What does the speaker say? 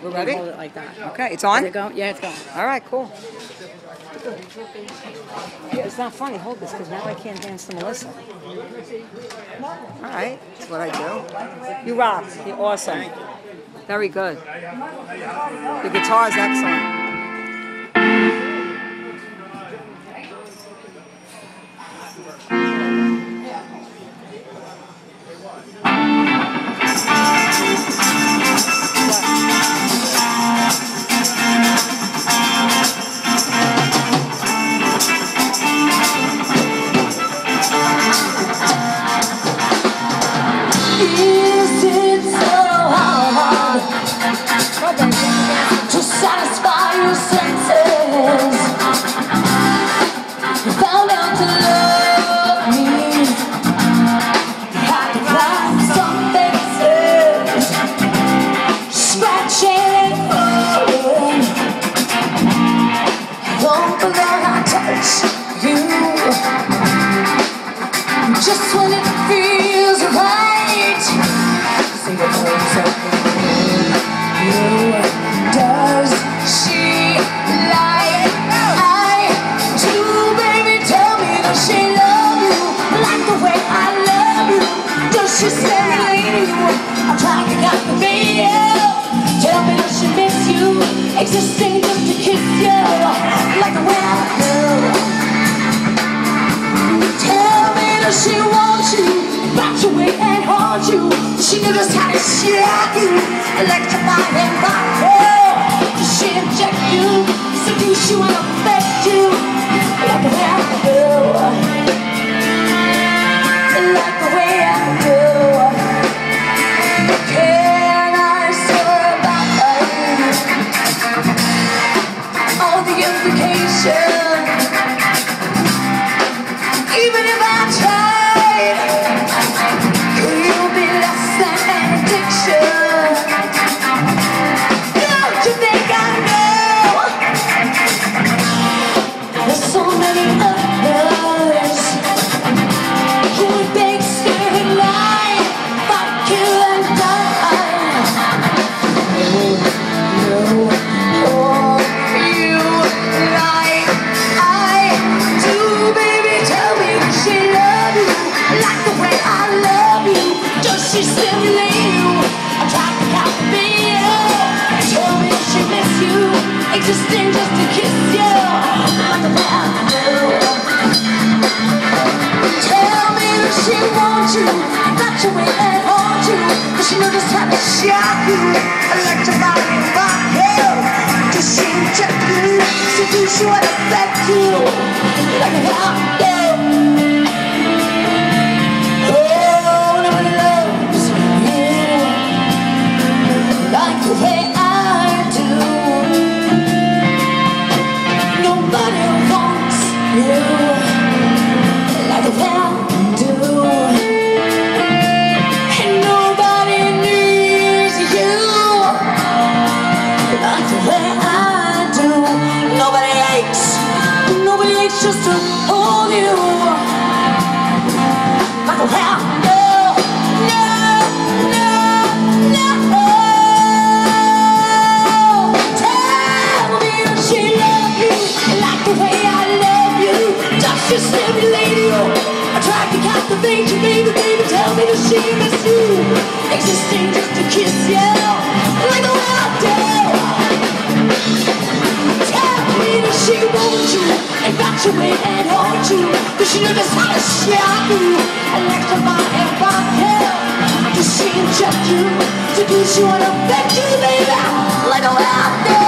We're Ready? gonna hold it like that. Okay, it's on? Is it going? Yeah, it's going. All right, cool. Yeah, it's not funny. Hold this, because now I can't dance to Melissa. All right, that's what I do. You rock. You're awesome. Very good. The guitar is excellent. Is it so hard to satisfy your senses? You found out to love me. Had to climb some faces, scratching and falling. Don't forget I touch you just when it feels right. See the close up you. Does she like I do, baby? Tell me, does she love you like the way I love you? Does she stimulate you? I'm trying to captivate you. Tell me, does she miss you? Existing just to kiss you like the way I do. Tell me, does she want you? Back away and haunt you. She knew just how to shock you, electrify and rock you. Does she inject you, seduce you and affect you like the way I do? Like the way I do. Can I survive all the implications? Even if I tried, you'll be less than an addiction. Don't you think I know? There's so many others who would beg, stare in line, fight, kill and die. You like I do, baby. Tell me, does she love you like the way I love you? Does she stimulate you? I'm trying to captivate you. Tell me, does she miss you? Existing just to kiss you like the way I do. Tell me, does she want you? Got you in and haunt you. Does she know just how to shock you? Electrify and rock you. Does she inject you? Seduce you and affect you like the way I do. Oh, nobody loves you like the way I do. Nobody wants you like the way I do. And nobody needs you like the way I do. Nobody aches just to hold you like the way I do. No. Tell me, does she love you like the way I love you? Does she stimulate you? I tried to captivate you, baby. Tell me, does she miss you? Existing just to kiss you like the way I do. Tell me, does she want you? Infatuate and haunt you. Does she know just how to shock you? Electrify and rock you. Does she inject you? Seduce you and affect you, baby like the way I do?